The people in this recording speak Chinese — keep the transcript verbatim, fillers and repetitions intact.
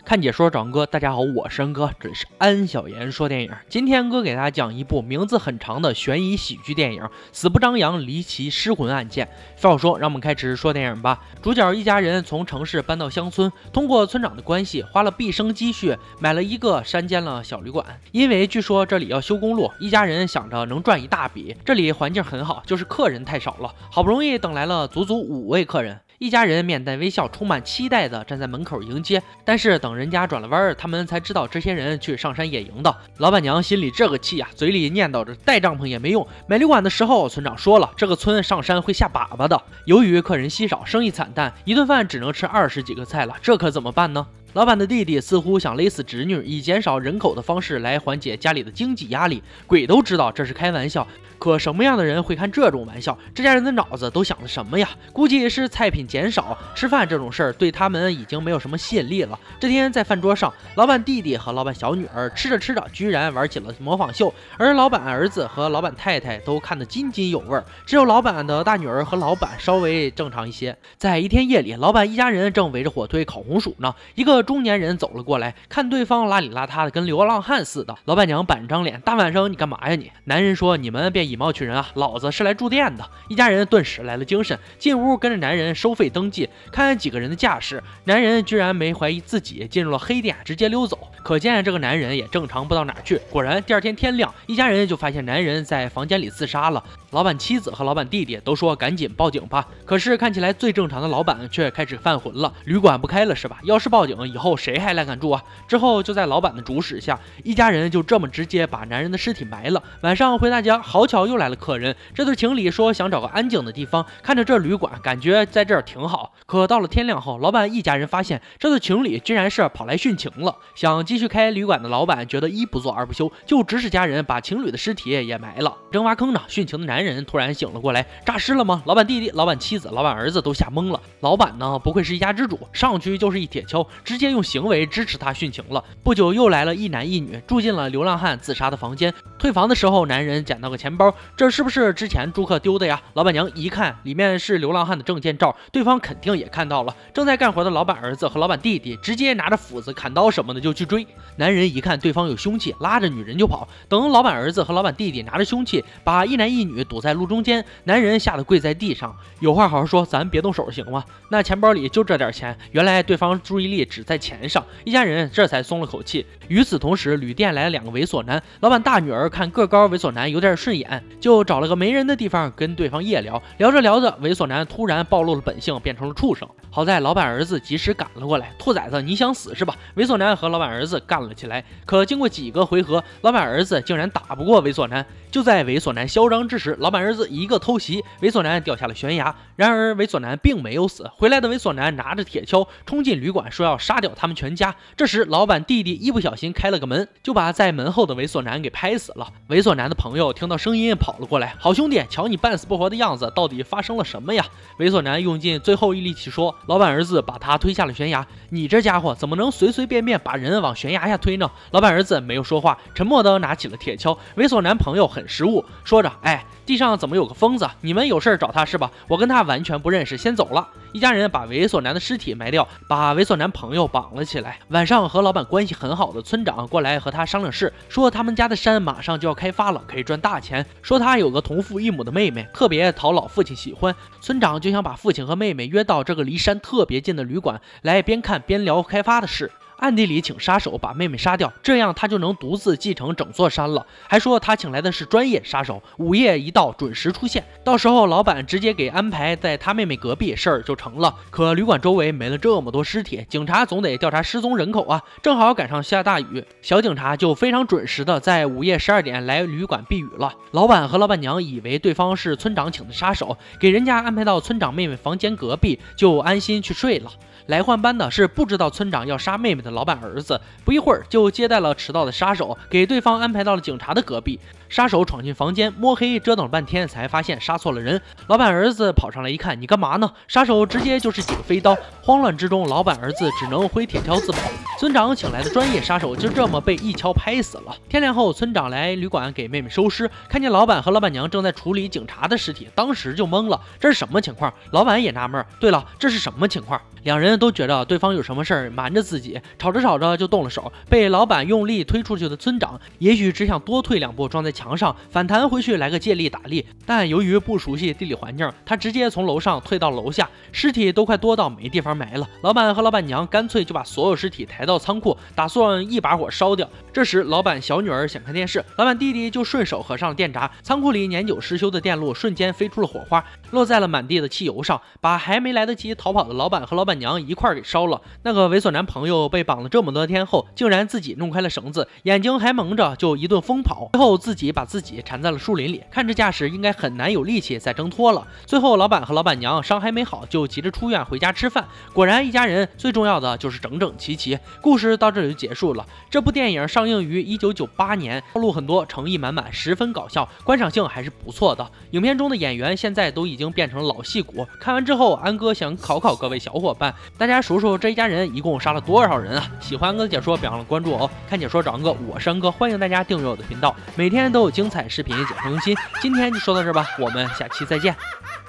看解说找恩哥，大家好，我是恩哥，这里是安小言说电影。今天恩哥给大家讲一部名字很长的悬疑喜剧电影《死不张扬离奇失魂案件》。废话少说，让我们开始说电影吧。主角一家人从城市搬到乡村，通过村长的关系，花了毕生积蓄买了一个山间了小旅馆。因为据说这里要修公路，一家人想着能赚一大笔。这里环境很好，就是客人太少了，好不容易等来了足足五位客人。一家人面带微笑，充满期待地站在门口迎接，但是等人家转了弯，他们才知道这些人去上山野营的。老板娘心里这个气呀、啊，嘴里念叨着带帐篷也没用。买旅馆的时候，村长说了，这个村上山会下粑粑的。由于客人稀少，生意惨淡，一顿饭只能吃二十几个菜了，这可怎么办呢？老板的弟弟似乎想勒死侄女，以减少人口的方式来缓解家里的经济压力。鬼都知道这是开玩笑，可什么样的人会看这种玩笑？这家人的脑子都想的什么呀？估计是菜品减少，吃饭这种事儿对他们已经没有什么吸引力了。这天在饭桌上，老板弟弟和老板小女儿吃着吃着，居然玩起了模仿秀，而老板儿子和老板太太都看得津津有味，只有老板的大女儿和老板稍微正常一些。在一天夜里，老板一家人正围着火堆烤红薯呢，一个中年人走了过来，看对方邋里邋遢的跟流浪汉似的。老板娘板张脸，大晚上你干嘛呀你？男人说，你们别以貌取人啊，老子是来住店的。一家人顿时来了精神，进屋跟着男人收费登记，看几个人的架势，男人居然没怀疑自己进入了黑店，直接溜走。可见这个男人也正常不到哪去。果然第二天天亮，一家人就发现男人在房间里自杀了。老板妻子和老板弟弟都说赶紧报警吧，可是看起来最正常的老板却开始犯浑了。旅馆不开了是吧？要是报警以后谁还来敢住啊？之后就在老板的主使下，一家人就这么直接把男人的尸体埋了。晚上回大家，好巧又来了客人。这对情侣说想找个安静的地方，看着这旅馆感觉在这儿挺好。可到了天亮后，老板一家人发现这对情侣居然是跑来殉情了。想继续开旅馆的老板觉得一不做二不休，就指使家人把情侣的尸体也埋了。正挖坑呢，殉情的男人突然醒了过来，诈尸了吗？老板弟弟、老板妻子、老板儿子都吓懵了。老板呢，不愧是一家之主，上去就是一铁锹，直接用行为支持他殉情了。不久又来了一男一女，住进了流浪汉自杀的房间。退房的时候，男人捡到个钱包，这是不是之前住客丢的呀？老板娘一看，里面是流浪汉的证件照，对方肯定也看到了。正在干活的老板儿子和老板弟弟直接拿着斧子、砍刀什么的就去追。男人一看对方有凶器，拉着女人就跑。等老板儿子和老板弟弟拿着凶器把一男一女堵在路中间，男人吓得跪在地上。有话好好说，咱别动手行吗？那钱包里就这点钱，原来对方注意力只在钱上，一家人这才松了口气。与此同时，旅店来了两个猥琐男，老板大女儿看个高猥琐男有点顺眼，就找了个没人的地方跟对方夜聊。聊着聊着，猥琐男突然暴露了本性，变成了畜生。好在老板儿子及时赶了过来，兔崽子你想死是吧？猥琐男和老板儿子干了起来，可经过几个回合，老板儿子竟然打不过猥琐男。就在猥琐男嚣张之时，老板儿子一个偷袭，猥琐男掉下了悬崖。然而猥琐男并没有死，回来的猥琐男拿着铁锹冲进旅馆，说要杀掉他们全家。这时老板弟弟一不小心开了个门，就把在门后的猥琐男给拍死了。猥琐男的朋友听到声音跑了过来，好兄弟，瞧你半死不活的样子，到底发生了什么呀？猥琐男用尽最后一力气说，老板儿子把他推下了悬崖，你这家伙怎么能随随便便把人往悬崖下推呢？老板儿子没有说话，沉默地拿起了铁锹。猥琐男朋友很识物，说着，哎，地上怎么有个疯子？你们有事找他是吧？我跟他完全不认识，先走了。一家人把猥琐男的尸体埋掉，把猥琐男朋友绑了起来。晚上和老板关系很好的村长过来和他商量事，说他们家的山马上就要开发了，可以赚大钱。说他有个同父异母的妹妹，特别讨老父亲喜欢。村长就想把父亲和妹妹约到这个离山特别近的旅馆来，边看边聊开发的事。暗地里请杀手把妹妹杀掉，这样他就能独自继承整座山了。还说他请来的是专业杀手，午夜一到准时出现，到时候老板直接给安排在他妹妹隔壁，事儿就成了。可旅馆周围没了这么多尸体，警察总得调查失踪人口啊。正好赶上下大雨，小警察就非常准时的在午夜十二点来旅馆避雨了。老板和老板娘以为对方是村长请的杀手，给人家安排到村长妹妹房间隔壁，就安心去睡了。来换班的是不知道村长要杀妹妹的老板儿子，不一会儿就接待了迟到的杀手，给对方安排到了警察的隔壁。杀手闯进房间，摸黑折腾了半天，才发现杀错了人。老板儿子跑上来一看，你干嘛呢？杀手直接就是几个飞刀，慌乱之中，老板儿子只能挥铁锹自保。村长请来的专业杀手就这么被一锹拍死了。天亮后，村长来旅馆给妹妹收尸，看见老板和老板娘正在处理警察的尸体，当时就懵了，这是什么情况？老板也纳闷，对了，这是什么情况？两人人都觉得对方有什么事儿瞒着自己，吵着吵着就动了手，被老板用力推出去的村长，也许只想多退两步撞在墙上，反弹回去来个借力打力，但由于不熟悉地理环境，他直接从楼上退到楼下，尸体都快多到没地方埋了。老板和老板娘干脆就把所有尸体抬到仓库，打算一把火烧掉。这时老板小女儿想看电视，老板弟弟就顺手合上了电闸，仓库里年久失修的电路瞬间飞出了火花，落在了满地的汽油上，把还没来得及逃跑的老板和老板娘一块儿给烧了。那个猥琐男朋友被绑了这么多天后，竟然自己弄开了绳子，眼睛还蒙着就一顿疯跑，最后自己把自己缠在了树林里，看着架势应该很难有力气再挣脱了。最后老板和老板娘伤还没好，就急着出院回家吃饭。果然一家人最重要的就是整整齐齐。故事到这里就结束了。这部电影上映于一九九八年，套路很多，诚意满满，十分搞笑，观赏性还是不错的。影片中的演员现在都已经变成了老戏骨。看完之后，安哥想考考各位小伙伴，大家数数这一家人一共杀了多少人啊？喜欢安哥的解说，别忘了关注我哦。看解说找安哥，我是安哥，欢迎大家订阅我的频道，每天都有精彩视频解说更新。今天就说到这儿吧，我们下期再见。